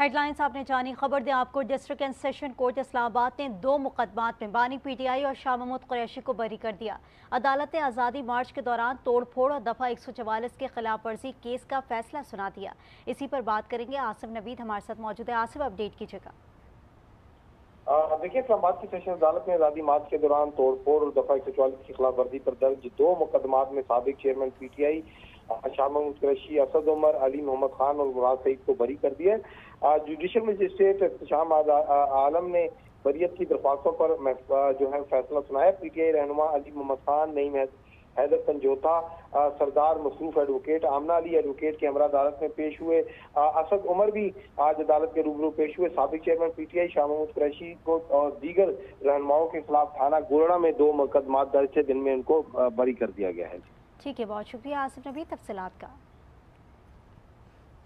Headlines आपने जानी। खबर दें आपको, district and session court Islamabad ने 2 मुकदमात में बानी PTI और शाह महमूद कुरैशी को बरी कर दिया। अदालत ने आज़ादी मार्च के दौरान तोड़फोड़ और दफ़ा 144 के खिलाफ वर्जी केस का फैसला सुना दिया। इसी पर बात करेंगे। आसिफ नवीद हमारे साथ मौजूद है। आसिफ, अपडेट कीजिएगा। देखिए, इस्लामाबाद की सेशन अदालत ने आज़ादी मार्च के दौरान तोड़फोड़ और दफा 144 की खिलाफ वर्जी पर दर्ज 2 मुकदमात में साबिक चेयरमैन PTI शाह महमूद कुरैशी, असद उमर, अली मोहम्मद खान और मुराद सईद को बरी कर दिया। जुडिशल मजिस्ट्रेट शाह आलम ने बरियत की दरख्वास्तों पर जो है फैसला सुनाया। PTI रहनुमा अली मोहम्मद खान, नईम हैदर संजोता, सरदार मसरूफ एडवोकेट, आमना अली एडवोकेट के हमरा अदालत में पेश हुए। असद उमर भी आज अदालत के रूबरू पेश हुए। साबिक चेयरमैन PTI शाह महमूद कुरैशी को और दीगर रहनुमाओं के खिलाफ थाना गोरड़ा में 2 मुकदमात दर्ज है, जिनमें उनको बरी कर दिया गया है। ठीक है, बहुत शुक्रिया आसिफ नबी तफसीलात का।